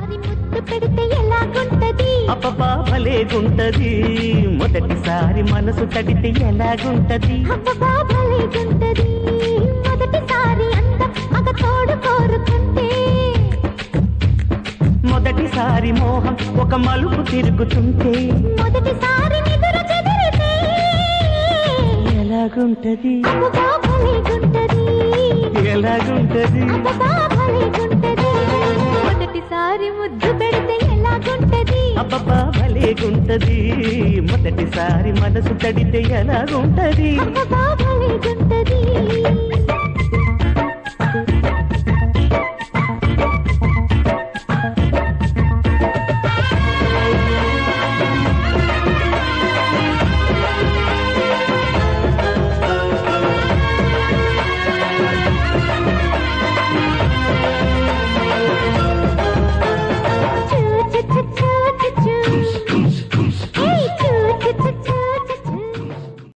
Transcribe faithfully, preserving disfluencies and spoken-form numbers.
పెడితే ఎలాగుంటది అబ్బబ్బా భలేగుంటది మొదటిసారి మనసు తడితే ఎలాగుంటది అబ్బబ్బా భలేగుంటది మొదటిసారి అందం మగ తోడు కోరుకుంటే మొదటిసారి మోహం ఒక మలుపు తిరుగుతుంటే మొదటిసారి నిదుర చెదిరితే ఎలాగుంటది అబ్బబ్బా భలేగుంటది ఎలాగుంటది అబ్బబ్బా భలేగుంటది మొదటిసారి ముద్దు పెడితే ఎలాగుంటది అబ్బబ్బా భలేగుంటది మొదటిసారి మనసు తడితే ఎలాగుంటది అబ్బబ్బా భలేగుంటది